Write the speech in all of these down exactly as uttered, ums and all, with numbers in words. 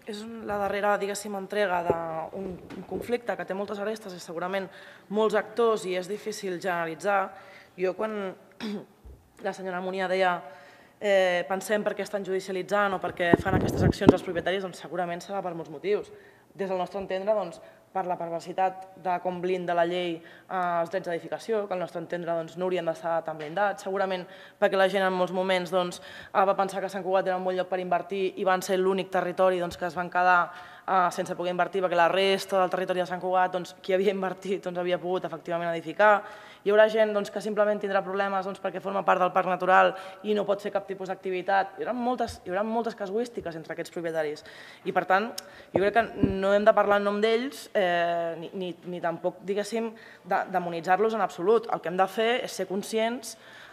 és la darrera, diguéssim, entrega d'un conflicte que té moltes arestes i segurament molts actors i és difícil generalitzar. Jo quan la senyora Munià deia pensem per què estan judicialitzant o per què fan aquestes accions als propietaris, doncs segurament serà per molts motius. Des del nostre entendre, per la perversitat de com blinda la llei els drets d'edificació, que al nostre entendre no haurien d'estar tan blindats, segurament perquè la gent en molts moments va pensar que Sant Cugat era un bon lloc per invertir i van ser l'únic territori que es van quedar sense poder invertir perquè la resta del territori de Sant Cugat, qui havia invertit havia pogut efectivament edificar. Hi haurà gent que simplement tindrà problemes perquè forma part del parc natural i no pot fer cap tipus d'activitat. Hi haurà moltes casuístiques entre aquests propietaris i, per tant, jo crec que no hem de parlar en nom d'ells ni tampoc, diguéssim, demonitzar-los en absolut. El que hem de fer és ser conscients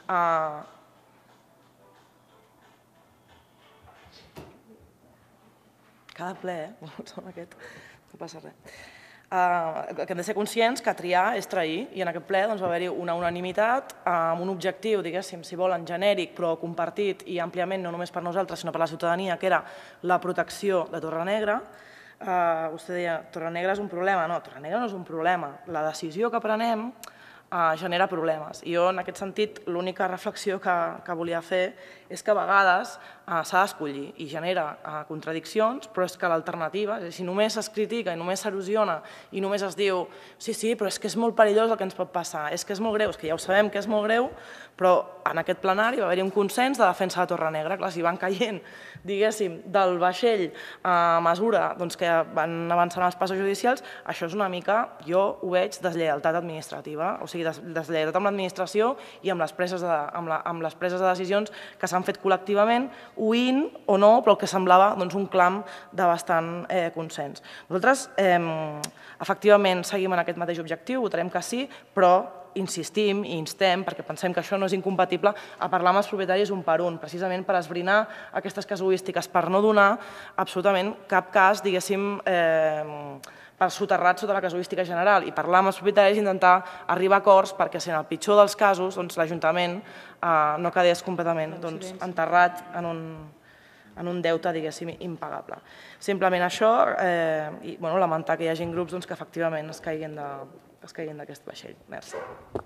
cada ple, eh? No passa res. Que hem de ser conscients que triar és trair i en aquest ple va haver-hi una unanimitat amb un objectiu, diguéssim, si volen, genèric però compartit i àmpliament no només per nosaltres sinó per la ciutadania, que era la protecció de Torrenegra. Vostè deia, Torrenegra és un problema. No, Torrenegra no és un problema. La decisió que prenem genera problemes. I jo, en aquest sentit, l'única reflexió que volia fer és que a vegades s'ha d'escollir i genera contradiccions, però és que l'alternativa, si només es critica i només s'erosiona i només es diu sí, sí, però és que és molt perillós el que ens pot passar, és que és molt greu, és que ja ho sabem que és molt greu, però en aquest plenari va haver-hi un consens de defensa de Torrenegra. Clar, si van caient, diguéssim, del vaixell a mesura que van avançant els passos judicials, això és una mica, jo ho veig, deslleialtat administrativa, o sigui, deslleialtat amb l'administració i amb les preses de decisions que s'han fet col·lectivament, oint o no, però el que semblava un clam de bastant consens. Nosaltres, efectivament, seguim en aquest mateix objectiu, votarem que sí, però insistim i instem, perquè pensem que això no és incompatible, a parlar amb els propietaris un per un, precisament per esbrinar aquestes casuístiques, per no donar absolutament cap cas, diguéssim, per soterrat sota la casuística general i parlar amb els propietaris i intentar arribar a acords perquè, si en el pitjor dels casos, l'Ajuntament no quedés completament enterrat en un deute, diguéssim, impagable. Simplement això i lamentar que hi hagi grups que efectivament es caiguin d'aquest vaixell. Merci.